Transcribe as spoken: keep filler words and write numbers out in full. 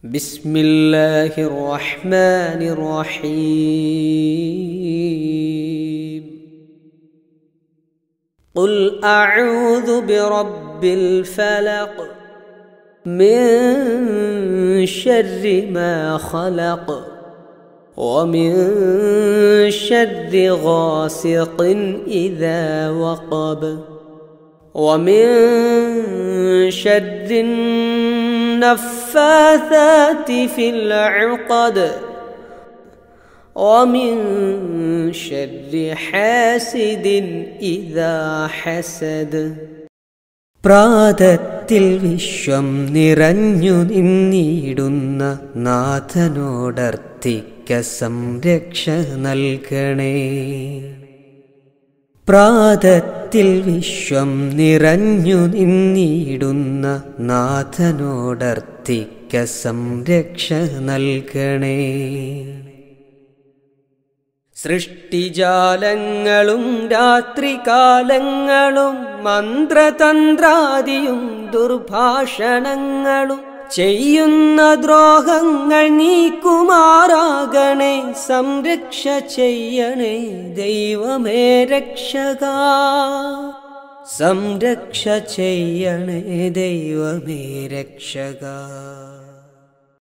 ബിസ്മില്ലാഹിർ റഹ്മാനിർ റഹീം. ഖുൽ അഊദു ബിറബ്ബിൽ ഫലഖ് മിൻ ശർരി മാ ഖലഖ് വമിൻ ശർരി ഗാസിഖിൻ ഇദാ വഖബ് വമിൻ ശർരി النفاثات في العقد ومن شر حاسد إذا حسد. പ്രാതത്തിൽ വിശ്വം നിറഞ്ഞു നിന്നിടുന്ന നാഥനോടർത്തിക്ക സംരക്ഷ നൽകണേ. പ്രാതത്തിൽ വിശ്വം നിറഞ്ഞു നിന്നിടുന്ന നാഥനോടർത്തിക്ക സംരക്ഷ നൽകണേ. സൃഷ്ടിജാലങ്ങളും രാത്രികാലങ്ങളും മന്ത്രതന്ത്രാദിയും ദുർഭാഷണങ്ങളും ചെയ്യുന്ന ദ്രോഹങ്ങൾ നീക്കുമാറാകണേ. സംരക്ഷ ചെയ്യണേ ദൈവമേ രക്ഷക. സംരക്ഷ ചെയ്യണേ ദൈവമേ രക്ഷക.